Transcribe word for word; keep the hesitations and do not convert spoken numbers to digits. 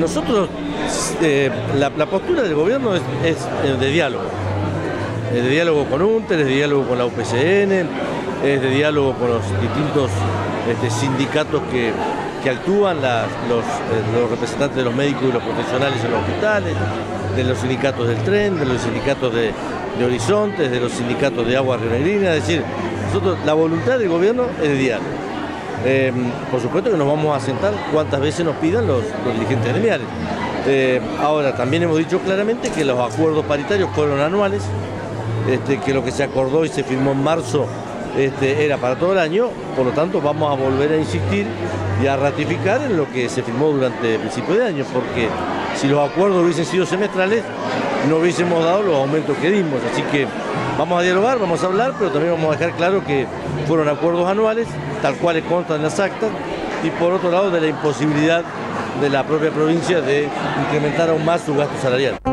nosotros, eh, la, la postura del gobierno es, es de diálogo. Es de diálogo con UNTER, es de diálogo con la U P C N, es de diálogo con los distintos este, sindicatos que, que actúan, la, los, eh, los representantes de los médicos y los profesionales en los hospitales, de los sindicatos del tren, de los sindicatos de, de Horizontes, de los sindicatos de Agua Rionegrina. Es decir, nosotros, la voluntad del gobierno es de diálogo. Eh, por supuesto que nos vamos a sentar cuantas veces nos pidan los, los dirigentes gremiales. Eh, ahora, también hemos dicho claramente que los acuerdos paritarios fueron anuales, este, que lo que se acordó y se firmó en marzo este, era para todo el año, por lo tanto vamos a volver a insistir y a ratificar en lo que se firmó durante el principio de año, porque si los acuerdos hubiesen sido semestrales, no hubiésemos dado los aumentos que dimos. Así que vamos a dialogar, vamos a hablar, pero también vamos a dejar claro que fueron acuerdos anuales, tal cual constan en las actas, y por otro lado de la imposibilidad de la propia provincia de incrementar aún más su gasto salarial.